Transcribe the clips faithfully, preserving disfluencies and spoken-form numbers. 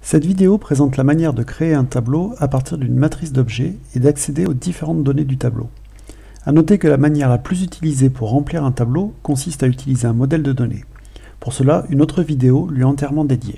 Cette vidéo présente la manière de créer un tableau à partir d'une matrice d'objets et d'accéder aux différentes données du tableau. A noter que la manière la plus utilisée pour remplir un tableau consiste à utiliser un modèle de données. Pour cela, une autre vidéo lui est entièrement dédiée.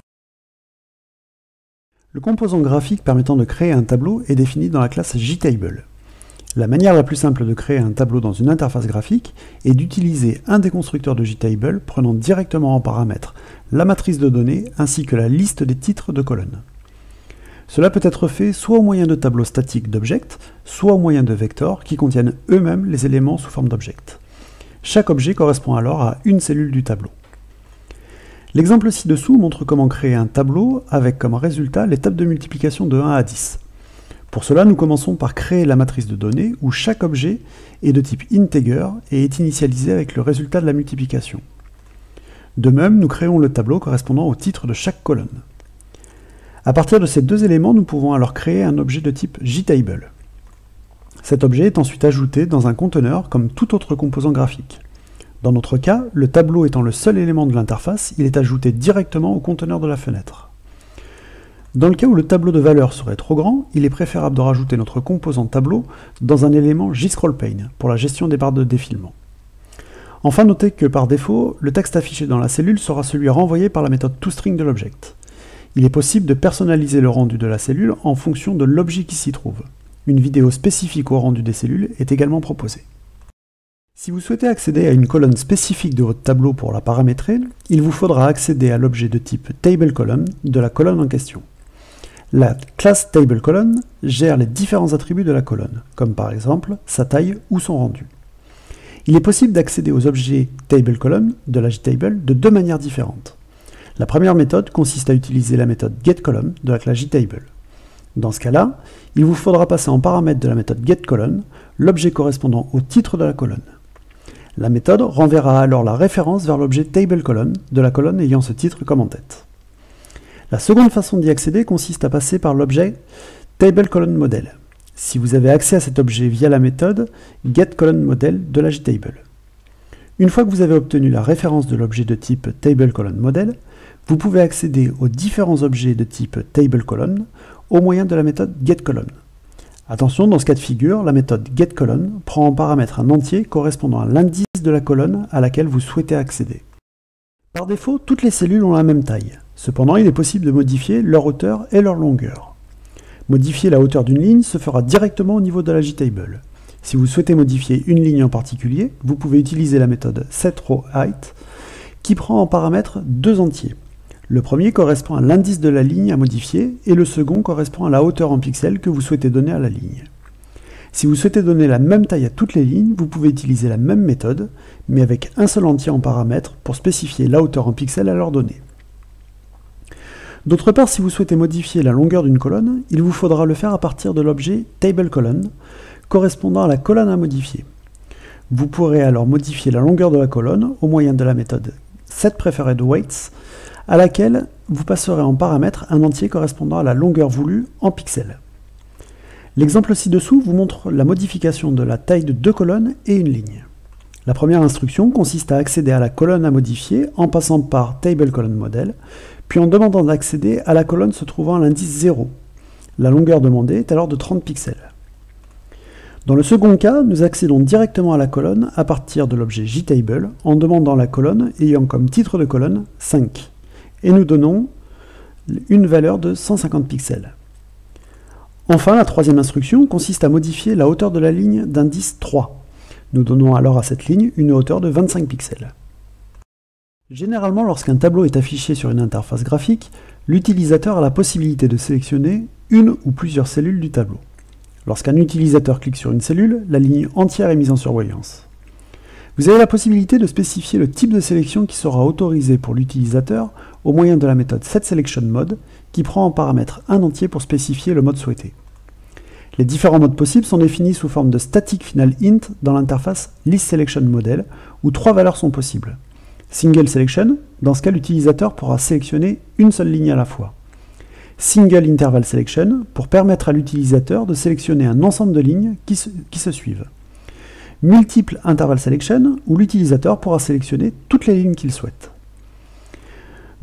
Le composant graphique permettant de créer un tableau est défini dans la classe JTable. La manière la plus simple de créer un tableau dans une interface graphique est d'utiliser un des constructeurs de JTable prenant directement en paramètre la matrice de données ainsi que la liste des titres de colonnes. Cela peut être fait soit au moyen de tableaux statiques d'objects, soit au moyen de vectors qui contiennent eux-mêmes les éléments sous forme d'objects. Chaque objet correspond alors à une cellule du tableau. L'exemple ci-dessous montre comment créer un tableau avec comme résultat l'étape de multiplication de un à dix. Pour cela, nous commençons par créer la matrice de données où chaque objet est de type integer et est initialisé avec le résultat de la multiplication. De même, nous créons le tableau correspondant au titre de chaque colonne. À partir de ces deux éléments, nous pouvons alors créer un objet de type JTable. Cet objet est ensuite ajouté dans un conteneur comme tout autre composant graphique. Dans notre cas, le tableau étant le seul élément de l'interface, il est ajouté directement au conteneur de la fenêtre. Dans le cas où le tableau de valeur serait trop grand, il est préférable de rajouter notre composant tableau dans un élément JScrollPane pour la gestion des barres de défilement. Enfin, notez que par défaut, le texte affiché dans la cellule sera celui renvoyé par la méthode toString de l'object. Il est possible de personnaliser le rendu de la cellule en fonction de l'objet qui s'y trouve. Une vidéo spécifique au rendu des cellules est également proposée. Si vous souhaitez accéder à une colonne spécifique de votre tableau pour la paramétrer, il vous faudra accéder à l'objet de type TableColumn de la colonne en question. La classe TableColumn gère les différents attributs de la colonne, comme par exemple sa taille ou son rendu. Il est possible d'accéder aux objets TableColumn de la JTable de deux manières différentes. La première méthode consiste à utiliser la méthode getColumn de la classe JTable. Dans ce cas-là, il vous faudra passer en paramètre de la méthode getColumn l'objet correspondant au titre de la colonne. La méthode renverra alors la référence vers l'objet TableColumn de la colonne ayant ce titre comme en tête. La seconde façon d'y accéder consiste à passer par l'objet TableColumnModel. Si vous avez accès à cet objet via la méthode getColumnModel de la JTable. Une fois que vous avez obtenu la référence de l'objet de type TableColumnModel, vous pouvez accéder aux différents objets de type TableColumn au moyen de la méthode getColumn. Attention, dans ce cas de figure, la méthode getColumn prend en paramètre un entier correspondant à l'indice de la colonne à laquelle vous souhaitez accéder. Par défaut, toutes les cellules ont la même taille. Cependant, il est possible de modifier leur hauteur et leur longueur. Modifier la hauteur d'une ligne se fera directement au niveau de la JTable. Si vous souhaitez modifier une ligne en particulier, vous pouvez utiliser la méthode setRowHeight qui prend en paramètre deux entiers. Le premier correspond à l'indice de la ligne à modifier et le second correspond à la hauteur en pixels que vous souhaitez donner à la ligne. Si vous souhaitez donner la même taille à toutes les lignes, vous pouvez utiliser la même méthode, mais avec un seul entier en paramètre pour spécifier la hauteur en pixels à leur donner. D'autre part, si vous souhaitez modifier la longueur d'une colonne, il vous faudra le faire à partir de l'objet TableColumn correspondant à la colonne à modifier. Vous pourrez alors modifier la longueur de la colonne au moyen de la méthode setPreferredWeights à laquelle vous passerez en paramètre un entier correspondant à la longueur voulue en pixels. L'exemple ci-dessous vous montre la modification de la taille de deux colonnes et une ligne. La première instruction consiste à accéder à la colonne à modifier en passant par TableColumnModel, puis en demandant d'accéder à la colonne se trouvant à l'indice zéro. La longueur demandée est alors de trente pixels. Dans le second cas, nous accédons directement à la colonne à partir de l'objet JTable en demandant la colonne ayant comme titre de colonne cinq, et nous donnons une valeur de cent cinquante pixels. Enfin, la troisième instruction consiste à modifier la hauteur de la ligne d'indice trois. Nous donnons alors à cette ligne une hauteur de vingt-cinq pixels. Généralement, lorsqu'un tableau est affiché sur une interface graphique, l'utilisateur a la possibilité de sélectionner une ou plusieurs cellules du tableau. Lorsqu'un utilisateur clique sur une cellule, la ligne entière est mise en surbrillance. Vous avez la possibilité de spécifier le type de sélection qui sera autorisé pour l'utilisateur au moyen de la méthode setSelectionMode qui prend en paramètre un entier pour spécifier le mode souhaité. Les différents modes possibles sont définis sous forme de static final int dans l'interface listSelectionModel où trois valeurs sont possibles. Single Selection, dans ce cas l'utilisateur pourra sélectionner une seule ligne à la fois. Single Interval Selection, pour permettre à l'utilisateur de sélectionner un ensemble de lignes qui se, qui se suivent. Multiple Interval Selection, où l'utilisateur pourra sélectionner toutes les lignes qu'il souhaite.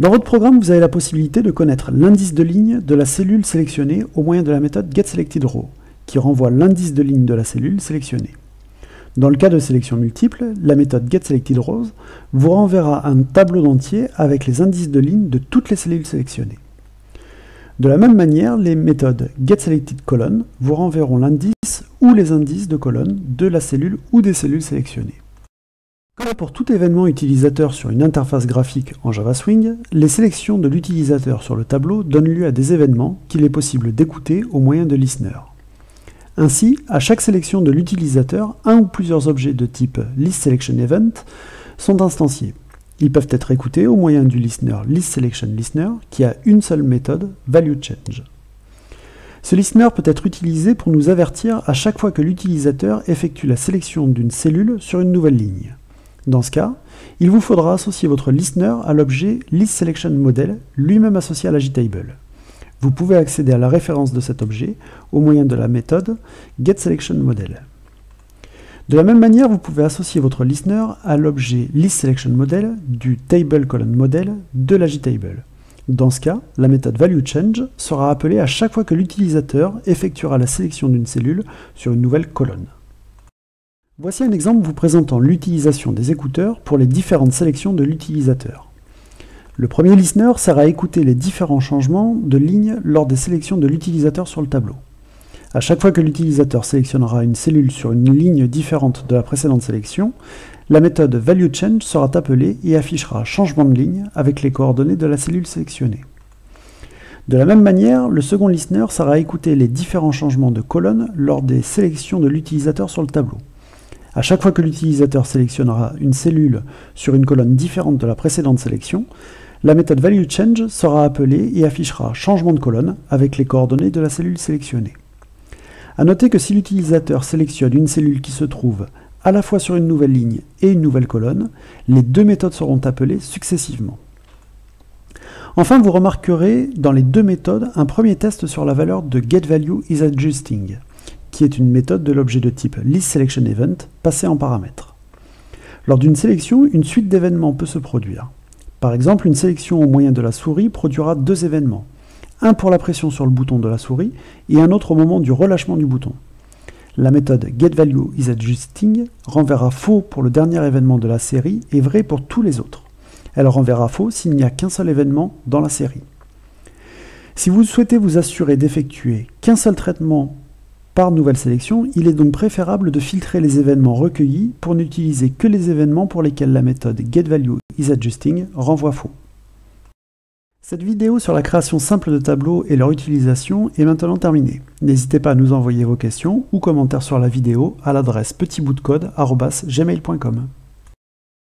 Dans votre programme, vous avez la possibilité de connaître l'indice de ligne de la cellule sélectionnée au moyen de la méthode getSelectedRow, qui renvoie l'indice de ligne de la cellule sélectionnée. Dans le cas de sélection multiple, la méthode getSelectedRows vous renverra un tableau d'entier avec les indices de ligne de toutes les cellules sélectionnées. De la même manière, les méthodes getSelectedColumn vous renverront l'indice ou les indices de colonnes de la cellule ou des cellules sélectionnées. Comme pour tout événement utilisateur sur une interface graphique en Java Swing, les sélections de l'utilisateur sur le tableau donnent lieu à des événements qu'il est possible d'écouter au moyen de listener. Ainsi, à chaque sélection de l'utilisateur, un ou plusieurs objets de type ListSelectionEvent sont instanciés. Ils peuvent être écoutés au moyen du listener ListSelectionListener qui a une seule méthode, ValueChange. Ce listener peut être utilisé pour nous avertir à chaque fois que l'utilisateur effectue la sélection d'une cellule sur une nouvelle ligne. Dans ce cas, il vous faudra associer votre listener à l'objet ListSelectionModel, lui-même associé à la JTable. Vous pouvez accéder à la référence de cet objet au moyen de la méthode getSelectionModel. De la même manière, vous pouvez associer votre listener à l'objet ListSelectionModel du TableColumnModel de la JTable. Dans ce cas, la méthode ValueChange sera appelée à chaque fois que l'utilisateur effectuera la sélection d'une cellule sur une nouvelle colonne. Voici un exemple vous présentant l'utilisation des écouteurs pour les différentes sélections de l'utilisateur. Le premier listener sert à écouter les différents changements de ligne lors des sélections de l'utilisateur sur le tableau. À chaque fois que l'utilisateur sélectionnera une cellule sur une ligne différente de la précédente sélection, la méthode ValueChange sera appelée et affichera changement de ligne avec les coordonnées de la cellule sélectionnée. De la même manière, le second listener sert à écouter les différents changements de colonnes lors des sélections de l'utilisateur sur le tableau. À chaque fois que l'utilisateur sélectionnera une cellule sur une colonne différente de la précédente sélection, la méthode ValueChange sera appelée et affichera changement de colonne avec les coordonnées de la cellule sélectionnée. A noter que si l'utilisateur sélectionne une cellule qui se trouve à la fois sur une nouvelle ligne et une nouvelle colonne, les deux méthodes seront appelées successivement. Enfin, vous remarquerez dans les deux méthodes un premier test sur la valeur de getValueIsAdjusting, qui est une méthode de l'objet de type ListSelectionEvent passé en paramètre. Lors d'une sélection, une suite d'événements peut se produire. Par exemple, une sélection au moyen de la souris produira deux événements, un pour la pression sur le bouton de la souris et un autre au moment du relâchement du bouton. La méthode getValueIsAdjusting renverra faux pour le dernier événement de la série et vrai pour tous les autres. Elle renverra faux s'il n'y a qu'un seul événement dans la série. Si vous souhaitez vous assurer d'effectuer qu'un seul traitement par nouvelle sélection, il est donc préférable de filtrer les événements recueillis pour n'utiliser que les événements pour lesquels la méthode getValueIsAdjusting renvoie faux. Cette vidéo sur la création simple de tableaux et leur utilisation est maintenant terminée. N'hésitez pas à nous envoyer vos questions ou commentaires sur la vidéo à l'adresse petit bout de code arobase gmail point com.